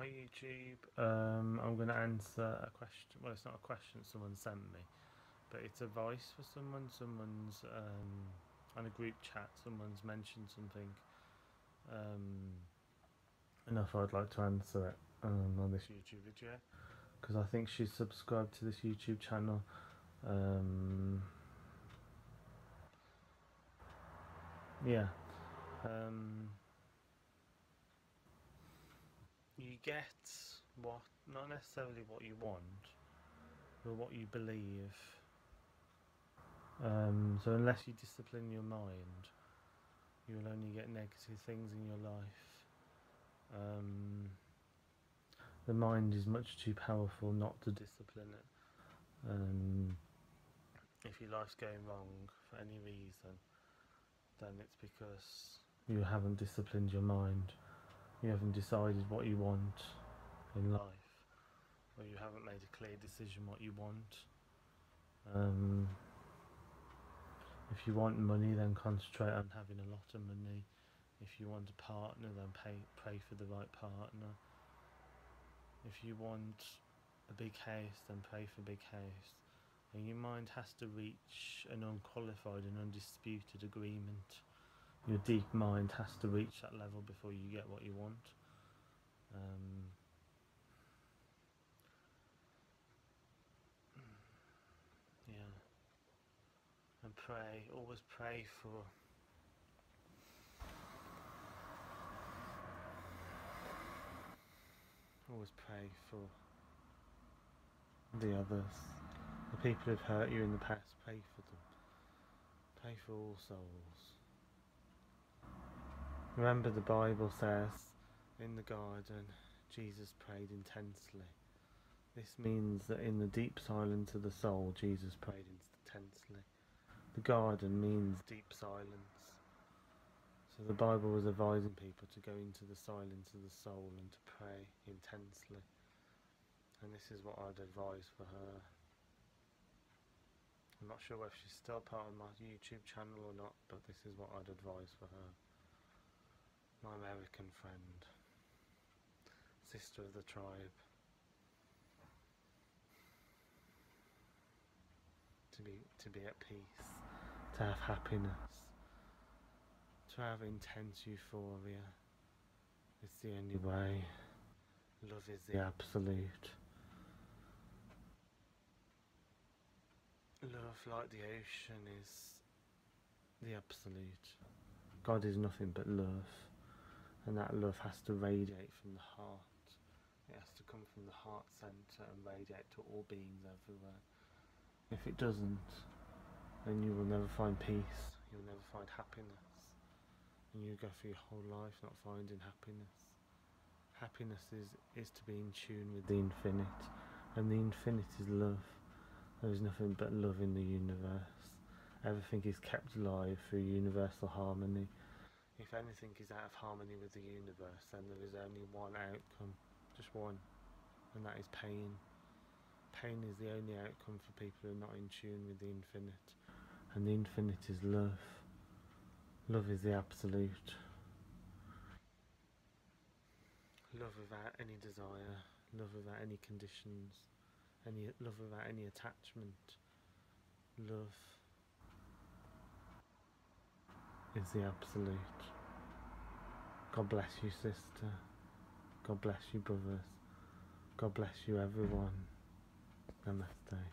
Hi YouTube. I'm going to answer a question. Well, it's not a question someone sent me, but it's advice for someone. Someone's on a group chat. Someone's mentioned something, um, and I thought I'd like to answer it on this YouTube video because I think she's subscribed to this YouTube channel. Yeah. You get what, not necessarily what you want, but what you believe. So unless you discipline your mind, you will only get negative things in your life. The mind is much too powerful not to discipline it. If your life's going wrong for any reason, then it's because you haven't disciplined your mind. You haven't decided what you want in life, or you haven't made a clear decision what you want. If you want money, then concentrate on having a lot of money. If you want a partner, then pray for the right partner. If you want a big house, then pray for a big house. And your mind has to reach an unqualified and undisputed agreement. Your deep mind has to reach that level before you get what you want. Yeah. And pray, always pray for the others. The people who've hurt you in the past, pray for them. Pray for all souls. Remember, the Bible says in the garden Jesus prayed intensely. This means that in the deep silence of the soul Jesus prayed intensely. The garden means deep silence. So the Bible was advising people to go into the silence of the soul and to pray intensely. And this is what I'd advise for her. I'm not sure whether she's still part of my YouTube channel or not, but this is what I'd advise for her. My American friend, sister of the tribe, to be at peace, to have happiness, to have intense euphoria. It's the only way. Love is the absolute. Love, like the ocean, is the absolute. God is nothing but love, and that love has to radiate from the heart. It has to come from the heart centre and radiate to all beings everywhere. If it doesn't, then you will never find peace, you'll never find happiness, and you go through your whole life not finding happiness. Happiness is to be in tune with the infinite, and the infinite is love. There is nothing but love in the universe. Everything is kept alive through universal harmony. If anything is out of harmony with the universe, then there is only one outcome, just one, and that is pain. Pain is the only outcome for people who are not in tune with the infinite, and the infinite is love. Love is the absolute. Love without any desire, love without any conditions, love without any attachment. Love is the absolute. God bless you, sister. God bless you, brothers. God bless you, everyone. Namaste.